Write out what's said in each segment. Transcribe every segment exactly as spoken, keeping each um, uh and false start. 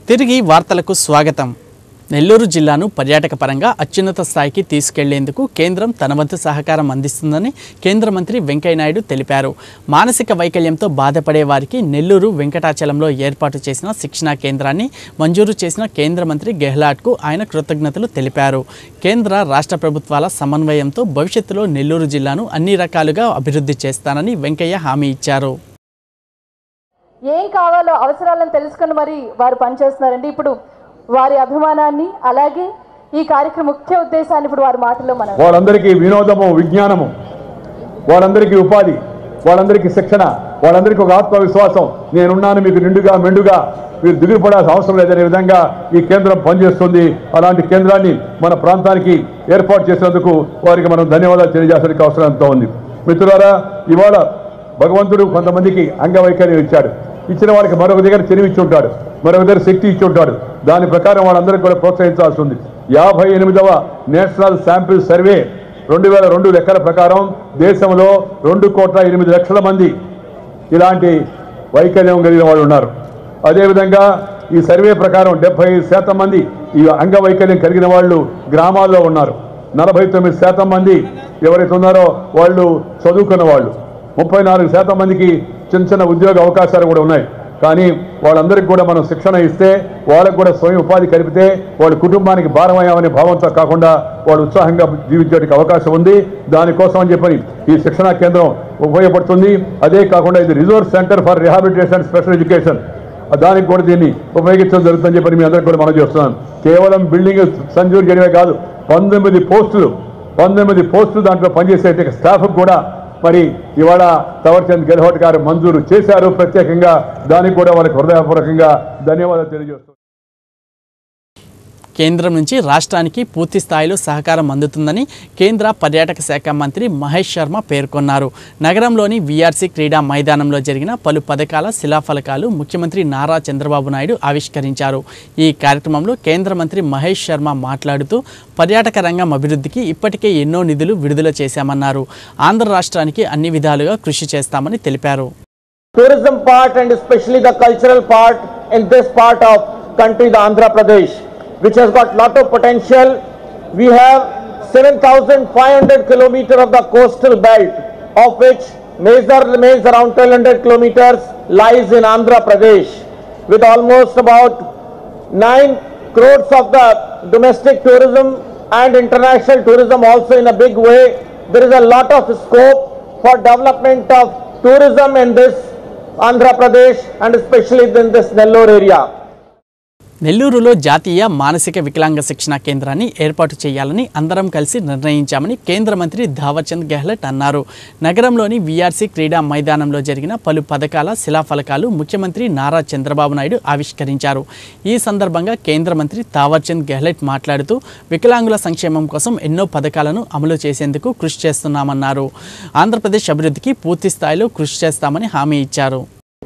తిరిగి వార్తలకు స్వాగతం. నెల్లూరు జిల్లాను పర్యాటక పరంగా అత్యున్నత స్థాయికి తీసుకెళ్లేందుకు కేంద్రం తన వంతు సహకారం అందిస్తుందని కేంద్ర మంత్రి వెంకయ్యనాయుడు తెలిపారు. మానసిక వైకల్యంతో బాధపడే వారికి నెల్లూరు వెంకటాచలంలో ఏర్పాటు చేసిన శిక్షణా కేంద్రాన్ని మంజూరు చేసిన కేంద్ర మంత్రి గెహ్లాట్కు ఆయన కృతజ్ఞతలు తెలిపారు. కేంద్ర రాష్ట్ర ప్రభుత్వాల సమన్వయంతో భవిష్యత్తులో నెల్లూరు జిల్లాను అన్ని రకాలుగా అభివృద్ధి చేస్తానని వెంకయ్య హామీ ఇచ్చారు. ఏం కావాలో అవసరాలను తెలుసుకుని మరి వారు పనిచేస్తున్నారండి. ఇప్పుడు వారి అభిమానాన్ని అలాగే ఈ కార్యక్రమ ముఖ్య ఉద్దేశాన్ని ఇప్పుడు వారి మాటల్లో మనం వాళ్ళందరికీ వినోదము, విజ్ఞానము, వాళ్ళందరికీ ఉపాధి, వాళ్ళందరికీ శిక్షణ, వాళ్ళందరికీ ఒక ఆత్మవిశ్వాసం, నేనున్నాను మీకు నిండుగా మెండుగా, మీరు దిగుపడాల్సిన అవసరం లేదనే విధంగా ఈ కేంద్రం పనిచేస్తుంది. అలాంటి కేంద్రాన్ని మన ప్రాంతానికి ఏర్పాటు చేసినందుకు వారికి మనం ధన్యవాదాలు తెలియజేసడానికి అవసరం ఎంతో ఉంది. మిత్రులారా, ఇవాళ భగవంతుడు కొంతమందికి అంగవైకల్యం ఇచ్చాడు. ఇచ్చిన వారికి మరొక దగ్గర తెలివి ఇచ్చి ఉంటాడు, మరొక దగ్గర శక్తి ఇచ్చి ఉంటాడు. దాని ప్రకారం వాళ్ళందరికీ కూడా ప్రోత్సహించాల్సి ఉంది. యాభై ఎనిమిదవ నేషనల్ శాంపిల్ సర్వే రెండు వేల రెండు లెక్కల ప్రకారం దేశంలో రెండు కోట్ల ఎనిమిది లక్షల మంది ఇలాంటి వైకల్యం కలిగిన వాళ్ళు ఉన్నారు. అదేవిధంగా ఈ సర్వే ప్రకారం డెబ్బై శాతం మంది ఈ అంగవైకల్యం కలిగిన వాళ్ళు గ్రామాల్లో ఉన్నారు. నలభై తొమ్మిది శాతం మంది ఎవరైతే ఉన్నారో వాళ్ళు చదువుకున్న వాళ్ళు. ముప్పై నాలుగు శాతం మందికి చిన్న చిన్న ఉద్యోగ అవకాశాలు కూడా ఉన్నాయి. కానీ వాళ్ళందరికీ కూడా మనం శిక్షణ ఇస్తే, వాళ్ళకు కూడా స్వయం ఉపాధి కలిపితే వాళ్ళ కుటుంబానికి భారమయ్యామనే భావంతో కాకుండా వాళ్ళు ఉత్సాహంగా జీవించడానికి అవకాశం ఉంది. దానికోసం అని చెప్పని ఈ శిక్షణా కేంద్రం ఉపయోగపడుతుంది. అదే కాకుండా ఇది resource centre for rehabilitation and special education, దానికి కూడా దీన్ని ఉపయోగించడం జరుగుతుందని చెప్పని మీ అందరికీ కూడా మనం చేస్తున్నాం. కేవలం బిల్డింగ్ సంజూరు చేయడమే కాదు, పంతొమ్మిది పోస్టులు పంతొమ్మిది పోస్టులు దాంట్లో పనిచేసే స్టాఫ్ కూడా మరి ఇవాళ తావర్చంద్ గెహ్లోట్ గారు మంజూరు చేశారు. ప్రత్యేకంగా దానికి కూడా వాళ్ళకి హృదయపూర్వకంగా ధన్యవాదాలు తెలియజేస్తున్నారు. కేంద్రం నుంచి రాష్ట్రానికి పూర్తి స్థాయిలో సహకారం అందుతుందని కేంద్ర పర్యాటక శాఖ మంత్రి మహేష్ శర్మ పేర్కొన్నారు. నగరంలోని వీఆర్సీ క్రీడా మైదానంలో జరిగిన పలు పథకాల శిలాఫలకాలు ముఖ్యమంత్రి నారా చంద్రబాబు నాయుడు ఆవిష్కరించారు. ఈ కార్యక్రమంలో కేంద్ర మంత్రి మహేష్ శర్మ మాట్లాడుతూ పర్యాటక రంగం అభివృద్ధికి ఇప్పటికే ఎన్నో నిధులు విడుదల చేశామన్నారు. ఆంధ్ర రాష్ట్రానికి అన్ని విధాలుగా కృషి చేస్తామని తెలిపారు. Tourism part and especially the cultural part in this part of country, the Andhra Pradesh, which has got lot of potential. We have seven thousand five hundred kilometers of the coastal belt, of which major remains around twelve hundred kilometers lies in Andhra Pradesh, with almost about nine crores of the domestic tourism and international tourism also in a big way. There is a lot of scope for development of tourism in this Andhra Pradesh and especially in this Nellore area. నెల్లూరులో జాతీయ మానసిక వికలాంగ శిక్షణ కేంద్రాన్ని ఏర్పాటు చేయాలని అందరం కలిసి నిర్ణయించామని కేంద్ర మంత్రి తావర్చంద్ గెహ్లోట్ అన్నారు. నగరంలోని వీఆర్సీ క్రీడా మైదానంలో జరిగిన పలు పథకాల శిలాఫలకాలు ముఖ్యమంత్రి నారా చంద్రబాబు నాయుడు ఆవిష్కరించారు. ఈ సందర్భంగా కేంద్ర మంత్రి తావర్చంద్ గెహ్లోట్ మాట్లాడుతూ వికలాంగుల సంక్షేమం కోసం ఎన్నో పథకాలను అమలు చేసేందుకు కృషి చేస్తున్నామన్నారు. ఆంధ్రప్రదేశ్ అభివృద్ధికి పూర్తి స్థాయిలో కృషి చేస్తామని హామీ ఇచ్చారు.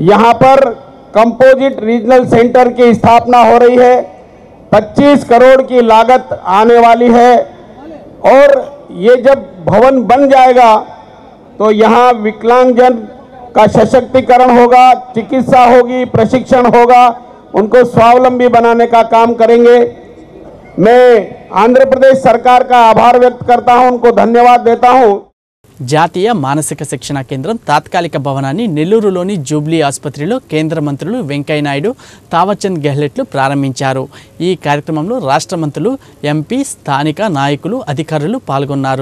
कंपोजिट रीजनल सेंटर की स्थापना हो रही है. पच्चीस करोड़ की लागत आने वाली है और ये जब भवन बन जाएगा तो यहाँ विकलांगजन का सशक्तिकरण होगा, चिकित्सा होगी, प्रशिक्षण होगा, उनको स्वावलंबी बनाने का काम करेंगे. मैं आंध्र प्रदेश सरकार का आभार व्यक्त करता हूँ, उनको धन्यवाद देता हूँ. జాతీయ మానసిక శిక్షణ కేంద్రం తాత్కాలిక భవనాన్ని నెల్లూరులోని జూబ్లీ ఆసుపత్రిలో కేంద్ర మంత్రులు వెంకయ్యనాయుడు, తావర్చంద్ గెహ్లోట్లు ప్రారంభించారు. ఈ కార్యక్రమంలో రాష్ట్ర మంత్రులు, ఎంపీ, స్థానిక నాయకులు, అధికారులు పాల్గొన్నారు.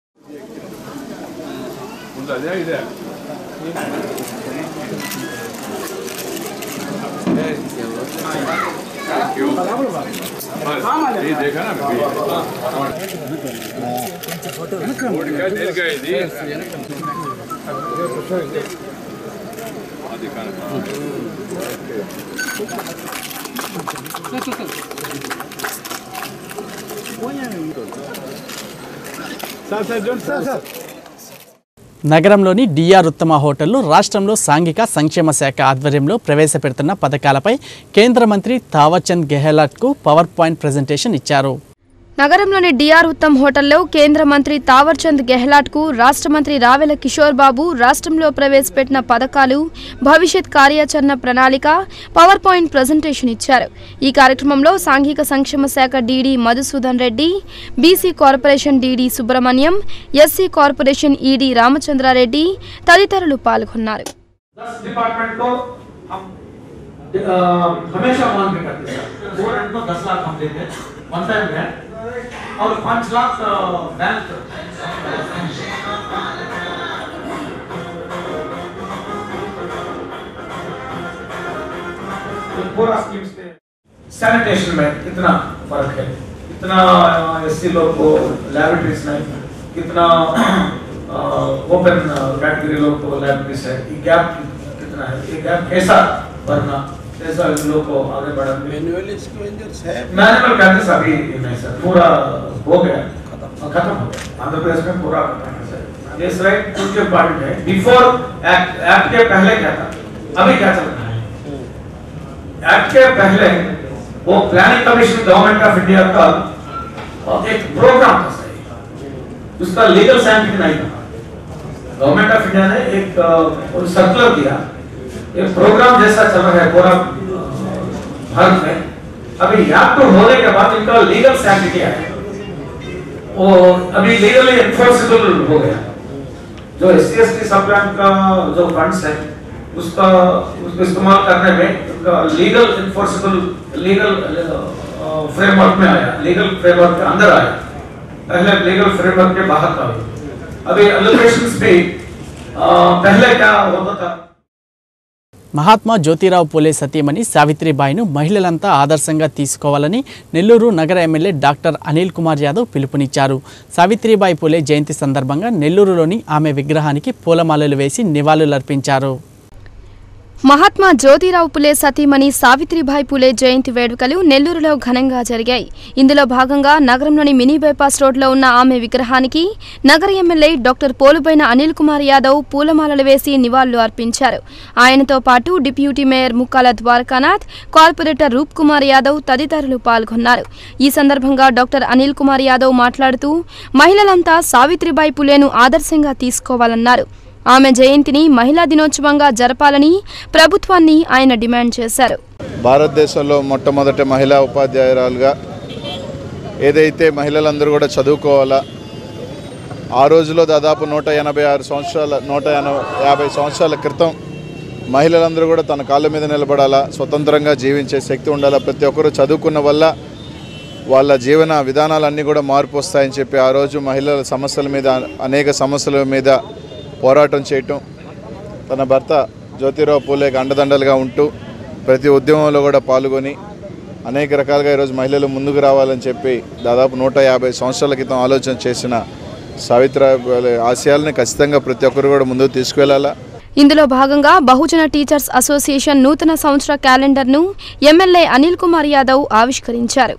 నగరంలోని డిఆర్ ఉత్తమ హోటల్లో రాష్ట్రంలో సాంఘిక సంక్షేమ శాఖ ఆధ్వర్యంలో ప్రవేశపెడుతున్న పథకాలపై కేంద్ర మంత్రి తావర్చంద్ గెహ్లోట్కు పవర్ పాయింట్ ప్రెజెంటేషన్ ఇచ్చారు. నగరంలోని డిఆర్ ఉత్తమ్ హోటల్లో కేంద్ర మంత్రి తావర్చంద్ గెహ్లాట్ కు రాష్ట్ర మంత్రి రావెల కిషోర్ బాబు రాష్ట్రంలో ప్రవేశపెట్టిన పథకాలు, భవిష్యత్ కార్యాచరణ ప్రణాళిక, పవర్ పాయింట్ ప్రజెంటేషన్ ఇచ్చారు. ఈ కార్యక్రమంలో సాంఘిక సంక్షేమ శాఖ DD Madhusudan Reddy, BC corporation DD Subrahmanyam, SC corporation ED Ramachandra Reddy తదితరులు పాల్గొన్నారు. हमेशा मान के करते हैं दो रन को दस लाख हम देते हैं वन टाइम ग्रांट और पाँच लाख बैंक पूरा स्कीम से सैनिटेशन में कितना फर्क है, कितना एससी लोग को लैबोरेटरीज नहीं, कितना ओपन कैटेगरी लोग को लैबोरेटरीज है, ये गैप कितना है, ये गैप कैसा भरना, ऐसा लोग को आगे बढ़ा मैनुअल एक्सपेंडिचर्स है, मैनुअल कैंडिस अभी नहीं सर, पूरा हो गया, खत्म हो गया आंध्र प्रदेश में पूरा खत्म है सर. दिस राइट कुछ इम्पोर्टेंट है. बिफोर एक्ट एक्ट के पहले क्या था, अभी क्या चल रहा है. एक्ट के पहले वो planning commission government of India का एक प्रोग्राम था सही, उसका लीगल सैंक्शन नहीं था. गवर्नमेंट ऑफ इंडिया ने एक सर्कुलर दिया, एक प्रोग्राम जैसा चल रहा है पूरा भारत में. अभी एक्ट होने के बाद इनका लीगल सैंक्शन किया है, वो अभी लीगली एनफोर्सेबल हो गया. जो एस सी एस टी सब प्लान का जो फंड्स है उसका उसको इस्तेमाल करने में उनका लीगल एनफोर्सेबल लीगल फ्रेमवर्क में आया, लीगल फ्रेमवर्क के अंदर आया, पहले लीगल फ्रेमवर्क के बाहर था. अभी एलोकेशंस भी पहले क्या होता था. మహాత్మా జ్యోతిరావు పూలే సతీమణి సావిత్రిబాయిను మహిళలంతా ఆదర్శంగా తీసుకోవాలని నెల్లూరు నగర ఎమ్మెల్యే డాక్టర్ అనిల్ కుమార్ యాదవ్ పిలుపునిచ్చారు. సావిత్రిబాయి పూలే జయంతి సందర్భంగా నెల్లూరులోని ఆమె విగ్రహానికి పూలమాలలు వేసి నివాళులర్పించారు. మహాత్మా జ్యోతిరావు పులే సతీమణి సావిత్రిబాయి పులే జయంతి వేడుకలు నెల్లూరులో ఘనంగా జరిగాయి. ఇందులో భాగంగా నగరంలోని మినీ బైపాస్ రోడ్లో ఉన్న ఆమె విగ్రహానికి నగర ఎమ్మెల్యే డాక్టర్ పోలుబైన అనిల్ కుమార్ యాదవ్ పూలమాలలు వేసి నివాళులు అర్పించారు. ఆయనతో పాటు deputy mayor Mukkala Dwarakanath, corporator Roop Kumar Yadav తదితరులు పాల్గొన్నారు. ఈ సందర్భంగా డాక్టర్ అనిల్ కుమార్ యాదవ్ మాట్లాడుతూ మహిళలంతా సావిత్రిబాయి పులేను ఆదర్శంగా తీసుకోవాలన్నారు. ఆమె జయంతిని మహిళా దినోత్సవంగా జరపాలని ప్రభుత్వాన్ని ఆయన డిమాండ్ చేశారు. భారతదేశంలో మొట్టమొదటి మహిళా ఉపాధ్యాయురాలుగా ఏదైతే మహిళలందరూ కూడా చదువుకోవాలా, ఆ రోజులో దాదాపు నూట ఎనభై ఆరు సంవత్సరాల నూట యాభై సంవత్సరాల క్రితం మహిళలందరూ కూడా తన కాళ్ళ మీద నిలబడాలా, స్వతంత్రంగా జీవించే శక్తి ఉండాలా, ప్రతి ఒక్కరూ చదువుకున్న వల్ల వాళ్ళ జీవన విధానాలన్నీ కూడా మార్పు వస్తాయని చెప్పి ఆ రోజు మహిళల సమస్యల మీద అనేక సమస్యల మీద పోరాటం చేయటం, తన భర్త జ్యోతిరావు పూలేకి అండదండలుగా ఉంటూ ప్రతి ఉద్యమంలో కూడా పాల్గొని అనేక రకాలుగా ఈరోజు మహిళలు ముందుకు రావాలని చెప్పి దాదాపు నూట యాభై సంవత్సరాల క్రితం ఆలోచన చేసిన సావిత్రిబాయి ఆశయాలని ఖచ్చితంగా ప్రతి ఒక్కరు కూడా ముందుకు తీసుకువెళ్లాలా. ఇందులో భాగంగా బహుజన టీచర్స్ అసోసియేషన్ నూతన సంవత్సర క్యాలెండర్ను ఎమ్మెల్యే అనిల్ కుమార్ యాదవ్ ఆవిష్కరించారు.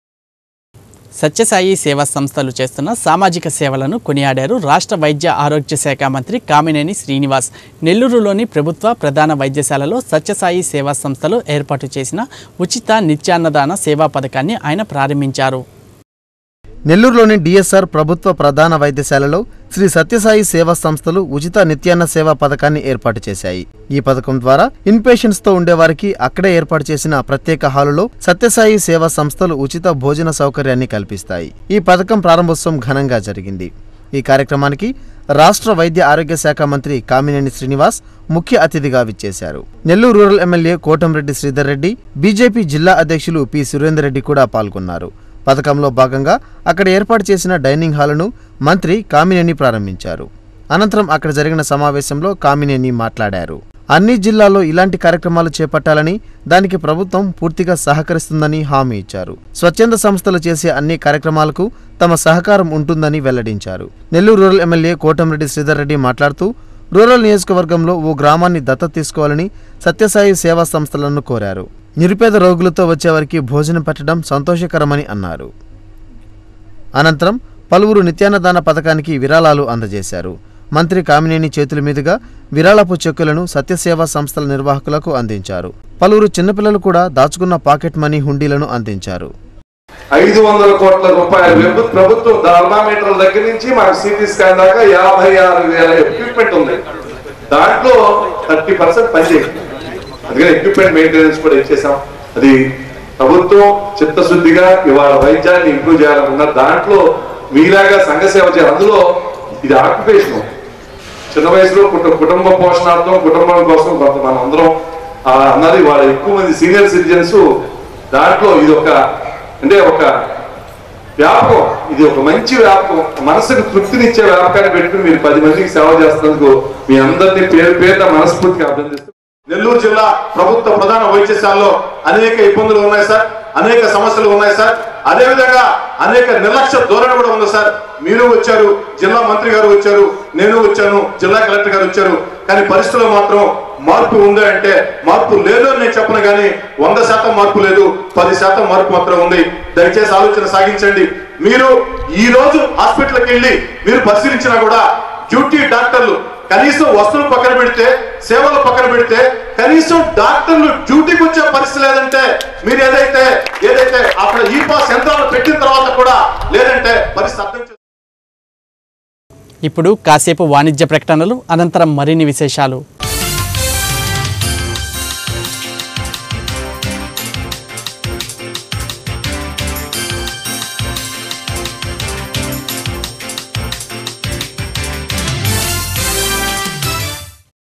సత్యసాయి సేవా సంస్థలు చేస్తున్న సామాజిక సేవలను కొనియాడారు రాష్ట్ర వైద్య ఆరోగ్య శాఖ మంత్రి కామినేని శ్రీనివాస్. నెల్లూరులోని ప్రభుత్వ ప్రధాన వైద్యశాలలో సత్యసాయి సేవా సంస్థలు ఏర్పాటు చేసిన ఉచిత నిత్యాన్నదాన సేవా పథకాన్ని ఆయన ప్రారంభించారు. నెల్లూరులోని డిఎస్ఆర్ ప్రభుత్వ ప్రధాన వైద్యశాలలో శ్రీ సత్యసాయి సేవా సంస్థలు ఉచిత నిత్యాన్న సేవా పథకాన్ని ఏర్పాటు చేశాయి. ఈ పథకం ద్వారా ఇన్ పేషెంట్స్ తో ఉండేవారికి అక్కడే ఏర్పాటు చేసిన ప్రత్యేక హాలులో సత్యసాయి సేవా సంస్థలు ఉచిత భోజన సౌకర్యాన్ని కల్పిస్తాయి. ఈ పథకం ప్రారంభోత్సవం ఘనంగా జరిగింది. ఈ కార్యక్రమానికి రాష్ట్ర వైద్య ఆరోగ్య శాఖ మంత్రి కామినేని శ్రీనివాస్ ముఖ్య అతిథిగా విచ్చేశారు. Nellore rural MLA Kotamreddy Sridhar Reddy, BJP జిల్లా అధ్యక్షులు పి సురేందర్ రెడ్డి కూడా పాల్గొన్నారు. పథకంలో భాగంగా అక్కడ ఏర్పాటు చేసిన డైనింగ్ హాలును మంత్రి కామినేని ప్రారంభించారు. అనంతరం అక్కడ జరిగిన సమావేశంలో కామినేని మాట్లాడారు. అన్ని జిల్లాల్లో ఇలాంటి కార్యక్రమాలు చేపట్టాలని, దానికి ప్రభుత్వం పూర్తిగా సహకరిస్తుందని హామీ ఇచ్చారు. స్వచ్ఛంద సంస్థలు చేసే అన్ని కార్యక్రమాలకు తమ సహకారం ఉంటుందని వెల్లడించారు. నెల్లూరు రూరల్ ఎమ్మెల్యే కోటంరెడ్డి శ్రీధర్ రెడ్డి మాట్లాడుతూ రూరల్ నియోజకవర్గంలో ఓ గ్రామాన్ని దత్తత తీసుకోవాలని సత్యసాయి సేవా సంస్థలను కోరారు. నిరుపేద రోగులతో వచ్చేవారికి భోజనం పెట్టడం సంతోషకరమని అన్నారు. అనంతరం పలువురు నిత్యాన్నదాన పథకానికి విరాళాలు అందజేశారు. మంత్రి కామినేని చేతుల మీదుగా విరాళపు చెక్కులను సత్యసేవా సంస్థల నిర్వాహకులకు అందించారు. పలువురు చిన్నపిల్లలు కూడా దాచుకున్న పాకెట్ మనీ హుండీలను అందించారు. ఐదు వందల కోట్ల రూపాయలు ప్రభుత్వం థర్మామీటర్ల దగ్గర నుంచి మాకు సిటీ స్కాన్ దాకా యాభై ఆరు వేల ఎక్విప్మెంట్ ఉంది. దాంట్లో థర్టీ పర్సెంట్ పనిచేయండి. అందుకని ఎక్విప్మెంట్ మెయింటెనెన్స్ కూడా ఇచ్చేసాం. అది ప్రభుత్వం చిత్తశుద్ధిగా ఇవాళ వైద్యాన్ని ఇంప్రూవ్ చేయాలనుకున్నారు. దాంట్లో మీలాగా సంఘ సేవ చేయాలి. అందులో ఇది ఆక్యుపేషన్. చిన్న వయసులో కుటుంబ పోషణార్థం కుటుంబం కోసం కొంత మనం అందరం అన్నది వాళ్ళ ఎక్కువ మంది సీనియర్ సిటిజన్స్ దాంట్లో ఇది ఒక అంటే ఒక వ్యాపకం. ఇది ఒక మంచి వ్యాపకం, మనసుకు తృప్తినిచ్చే వ్యాపకాన్ని పెట్టుకుని మీరు పది మందికి సేవ చేస్తున్నందుకు మీ అందరినీ పేరు పేరున మనస్ఫూర్తిగా అభినందిస్తున్నాను. నెల్లూరు జిల్లా ప్రభుత్వ ప్రధాన వైద్యశాలలో అనేక ఇబ్బందులు ఉన్నాయి సార్, అనేక సమస్యలు ఉన్నాయి సార్. అదేవిధంగా అనేక నిర్లక్ష్య ధోరణి కూడా ఉంది సార్. మీరు వచ్చారు, జిల్లా మంత్రి గారు వచ్చారు, నేను వచ్చాను, జిల్లా కలెక్టర్ గారు వచ్చారు. కానీ పరిస్థితుల్లో మాత్రం మార్పు ఉందా అంటే మార్పు లేదు అని నేను చెప్పను. కానీ వంద శాతం మార్పు లేదు, పది శాతం మార్పు మాత్రం ఉంది. దయచేసి ఆలోచన సాగించండి. మీరు ఈ రోజు హాస్పిటల్కి వెళ్ళి మీరు పరిశీలించినా కూడా డ్యూటీ డాక్టర్లు కనీసం వస్తువులు పక్కన పెడితే, సేవలు పక్కన పెడితే, కనీసం డాక్టర్లు డ్యూటీకి వచ్చే పరిస్థితి లేదంటే మీరు ఏదైతే ఏదైతే అక్కడ ఈ పాస్ యంత్రాలు పెట్టిన తర్వాత కూడా లేదంటే పరిస్థితి అర్థం చేసుకో. ఇప్పుడు కాసేపు వాణిజ్య ప్రకటనలు, అనంతరం మరిన్ని విశేషాలు.